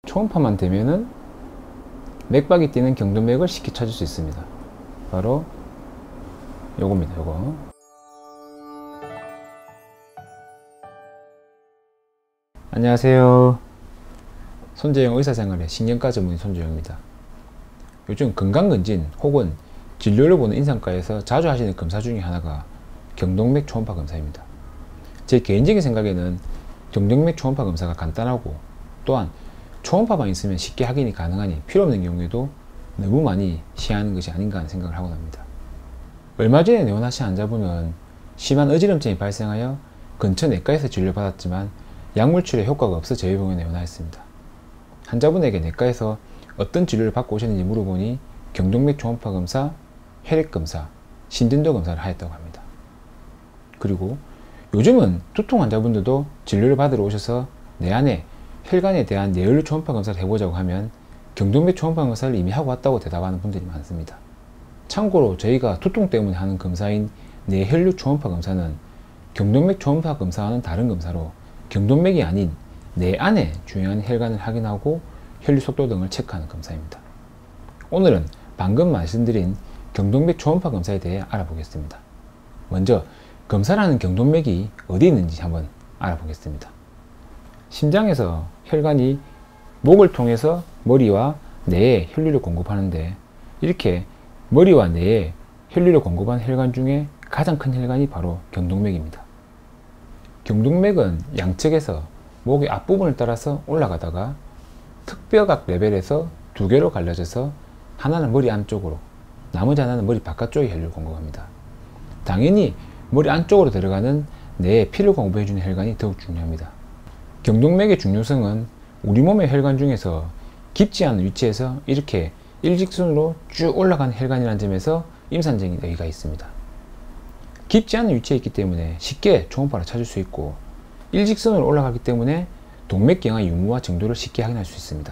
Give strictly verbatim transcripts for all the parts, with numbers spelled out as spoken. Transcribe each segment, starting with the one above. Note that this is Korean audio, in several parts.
초음파만 되면은 맥박이 뛰는 경동맥을 쉽게 찾을 수 있습니다. 바로 요겁니다. 요거. 안녕하세요. 손재영 의사생활의 신경과 전문의 손재영입니다. 요즘 건강검진 혹은 진료를 보는 인상과에서 자주 하시는 검사 중에 하나가 경동맥 초음파 검사입니다. 제 개인적인 생각에는 경동맥 초음파 검사가 간단하고 또한 초음파만 있으면 쉽게 확인이 가능하니 필요 없는 경우에도 너무 많이 시행하는 것이 아닌가 하는 생각을 하고 납니다. 얼마 전에 내원하신 환자분은 심한 어지럼증이 발생하여 근처 내과에서 진료받았지만 약물치료에 효과가 없어 저희 병원에 내원하였습니다. 환자분에게 내과에서 어떤 진료를 받고 오셨는지 물어보니 경동맥 초음파 검사, 혈액검사, 심전도 검사를 하였다고 합니다. 그리고 요즘은 두통 환자분들도 진료를 받으러 오셔서 내 안에 혈관에 대한 뇌혈류 초음파 검사를 해보자고 하면 경동맥 초음파 검사를 이미 하고 왔다고 대답하는 분들이 많습니다. 참고로 저희가 두통 때문에 하는 검사인 뇌혈류 초음파 검사는 경동맥 초음파 검사와는 다른 검사로 경동맥이 아닌 뇌 안에 중요한 혈관을 확인하고 혈류 속도 등을 체크하는 검사입니다. 오늘은 방금 말씀드린 경동맥 초음파 검사에 대해 알아보겠습니다. 먼저 검사라는 경동맥이 어디 있는지 한번 알아보겠습니다. 심장에서 혈관이 목을 통해서 머리와 뇌에 혈류를 공급하는데, 이렇게 머리와 뇌에 혈류를 공급한 혈관 중에 가장 큰 혈관이 바로 경동맥입니다. 경동맥은 양측에서 목의 앞부분을 따라서 올라가다가 특별각 레벨에서 두 개로 갈라져서 하나는 머리 안쪽으로, 나머지 하나는 머리 바깥쪽에 혈류를 공급합니다. 당연히 머리 안쪽으로 들어가는 뇌에 피를 공급해주는 혈관이 더욱 중요합니다. 경동맥의 중요성은 우리 몸의 혈관 중에서 깊지 않은 위치에서 이렇게 일직선으로 쭉 올라가는 혈관이라는 점에서 임산적인 의의가 있습니다. 깊지 않은 위치에 있기 때문에 쉽게 초음파를 찾을 수 있고, 일직선으로 올라가기 때문에 동맥경화의 유무와 정도를 쉽게 확인할 수 있습니다.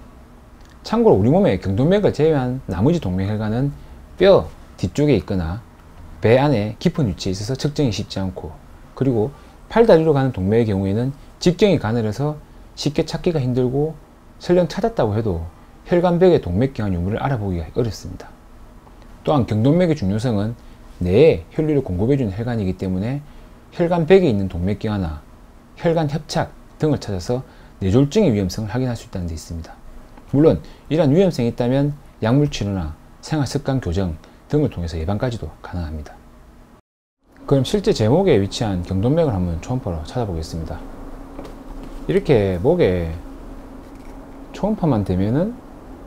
참고로 우리 몸의 경동맥을 제외한 나머지 동맥혈관은 뼈 뒤쪽에 있거나 배 안에 깊은 위치에 있어서 측정이 쉽지 않고, 그리고 팔다리로 가는 동맥의 경우에는 직경이 가늘어서 쉽게 찾기가 힘들고, 설령 찾았다고 해도 혈관벽의 동맥경화 유무를 알아보기가 어렵습니다. 또한 경동맥의 중요성은 뇌에 혈류를 공급해주는 혈관이기 때문에 혈관벽에 있는 동맥경화나 혈관 협착 등을 찾아서 뇌졸중의 위험성을 확인할 수 있다는 데 있습니다. 물론 이러한 위험성이 있다면 약물치료나 생활습관 교정 등을 통해서 예방까지도 가능합니다. 그럼 실제 제 목에 위치한 경동맥을 한번 초음파로 찾아보겠습니다. 이렇게 목에 초음파만 되면은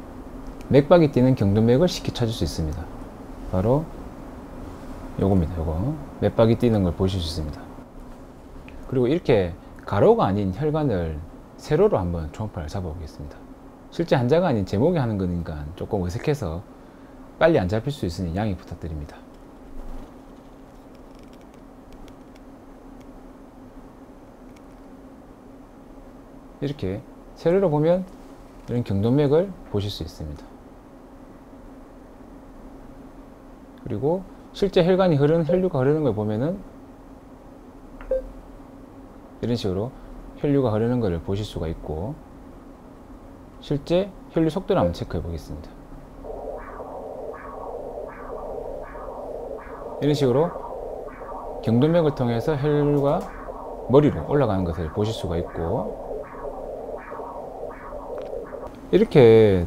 맥박이 뛰는 경동맥을 쉽게 찾을 수 있습니다. 바로 요겁니다. 요거 맥박이 뛰는 걸 보실 수 있습니다. 그리고 이렇게 가로가 아닌 혈관을 세로로 한번 초음파를 잡아 보겠습니다. 실제 환자가 아닌 제 목에 하는 거니까 조금 어색해서 빨리 안 잡힐 수 있으니 양해 부탁드립니다. 이렇게 세로로 보면 이런 경동맥을 보실 수 있습니다. 그리고 실제 혈관이 흐르는, 혈류가 흐르는 걸 보면은 이런 식으로 혈류가 흐르는 것을 보실 수가 있고, 실제 혈류 속도를 한번 체크해 보겠습니다. 이런 식으로 경동맥을 통해서 혈류가 머리로 올라가는 것을 보실 수가 있고, 이렇게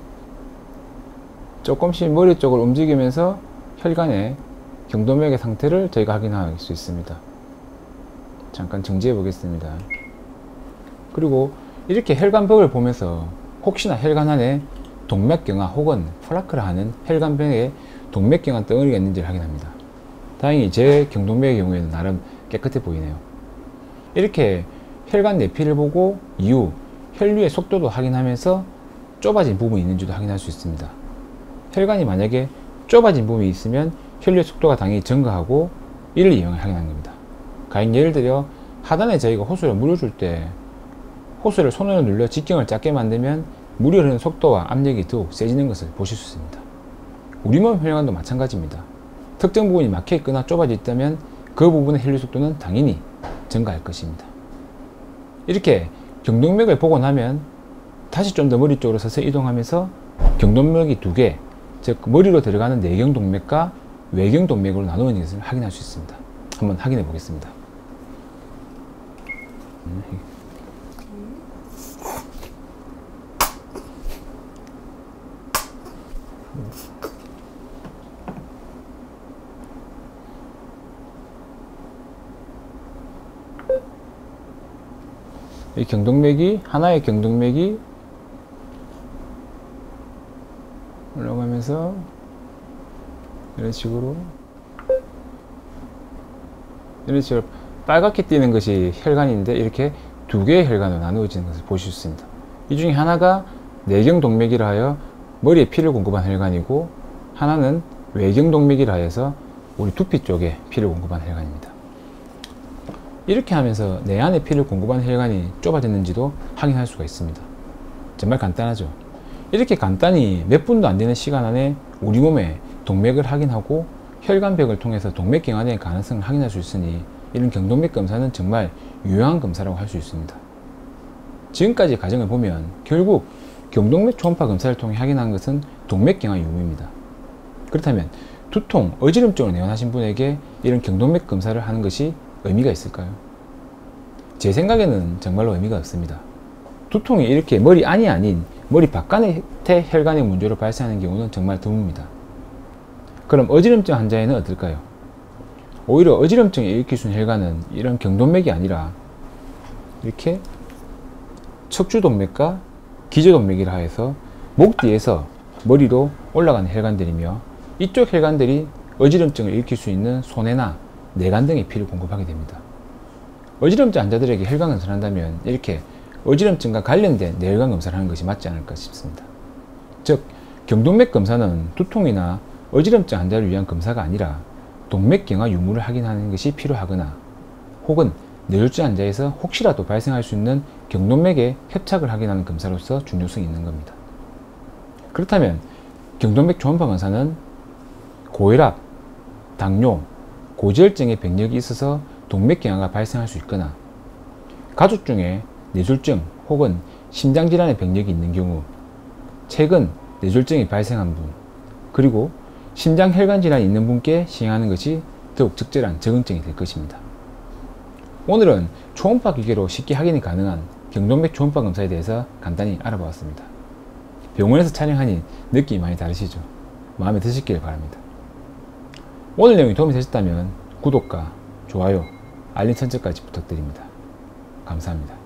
조금씩 머리 쪽을 움직이면서 혈관의 경동맥의 상태를 저희가 확인할 수 있습니다. 잠깐 정지해 보겠습니다. 그리고 이렇게 혈관벽을 보면서 혹시나 혈관 안에 동맥경화 혹은 플라크를 하는 혈관벽에 동맥경화 덩어리가 있는지를 확인합니다. 다행히 제 경동맥의 경우에는 나름 깨끗해 보이네요. 이렇게 혈관 내피를 보고 이후 혈류의 속도도 확인하면서 좁아진 부분이 있는지도 확인할 수 있습니다. 혈관이 만약에 좁아진 부분이 있으면 혈류의 속도가 당연히 증가하고, 이를 이용해 확인하는 겁니다. 가령 예를 들어 하단에 저희가 호수를 물어줄 때 호수를 손으로 눌러 직경을 작게 만들면 물이 흐르는 속도와 압력이 더욱 세지는 것을 보실 수 있습니다. 우리 몸 혈관도 마찬가지입니다. 특정 부분이 막혀 있거나 좁아져 있다면 그 부분의 혈류 속도는 당연히 증가할 것입니다. 이렇게 경동맥을 보고 나면 다시 좀 더 머리 쪽으로 서서히 이동하면서 경동맥이 두 개, 즉 머리로 들어가는 내경동맥과 외경동맥으로 나누는 것을 확인할 수 있습니다. 한번 확인해 보겠습니다. 이 경동맥이, 하나의 경동맥이 올라가면서 이런 식으로 이런 식으로 빨갛게 띄는 것이 혈관인데 이렇게 두 개의 혈관으로 나누어지는 것을 보실 수 있습니다. 이 중에 하나가 내경동맥이라 하여 머리에 피를 공급한 혈관이고, 하나는 외경동맥이라 해서 우리 두피 쪽에 피를 공급한 혈관입니다. 이렇게 하면서 내 안에 피를 공급한 혈관이 좁아졌는지도 확인할 수가 있습니다. 정말 간단하죠. 이렇게 간단히 몇 분도 안 되는 시간 안에 우리 몸의 동맥을 확인하고 혈관벽을 통해서 동맥경화의 가능성을 확인할 수 있으니 이런 경동맥 검사는 정말 유용한 검사라고 할 수 있습니다. 지금까지 과정을 보면 결국 경동맥 초음파 검사를 통해 확인한 것은 동맥경화 유무입니다. 그렇다면 두통, 어지럼증을 내원하신 분에게 이런 경동맥 검사를 하는 것이 의미가 있을까요? 제 생각에는 정말로 의미가 없습니다. 두통이 이렇게 머리 안이 아닌 머리 바깥의 혈관의 문제로 발생하는 경우는 정말 드뭅니다. 그럼 어지럼증 환자에는 어떨까요? 오히려 어지럼증을 일으킬 수 있는 혈관은 이런 경동맥이 아니라 이렇게 척추동맥과 기저동맥이라 해서 목 뒤에서 머리로 올라가는 혈관들이며, 이쪽 혈관들이 어지럼증을 일으킬 수 있는 소뇌나 뇌관 등의 피를 공급하게 됩니다. 어지럼증 환자들에게 혈관 검사를 한다면 이렇게 어지럼증과 관련된 뇌혈관 검사를 하는 것이 맞지 않을까 싶습니다. 즉, 경동맥 검사는 두통이나 어지럼증 환자를 위한 검사가 아니라 동맥경화 유무를 확인하는 것이 필요하거나, 혹은 뇌졸중 환자에서 혹시라도 발생할 수 있는 경동맥의 협착을 확인하는 검사로서 중요성이 있는 겁니다. 그렇다면 경동맥 초음파 검사는 고혈압, 당뇨, 고지혈증의 병력이 있어서 동맥경화가 발생할 수 있거나, 가족 중에 뇌졸중 혹은 심장질환의 병력이 있는 경우, 최근 뇌졸중이 발생한 분, 그리고 심장혈관 질환이 있는 분께 시행하는 것이 더욱 적절한 적응증이 될 것입니다. 오늘은 초음파 기계로 쉽게 확인이 가능한 경동맥 초음파 검사에 대해서 간단히 알아보았습니다. 병원에서 촬영하니 느낌이 많이 다르시죠? 마음에 드시길 바랍니다. 오늘 내용이 도움이 되셨다면 구독과 좋아요, 알림 설정까지 부탁드립니다. 감사합니다.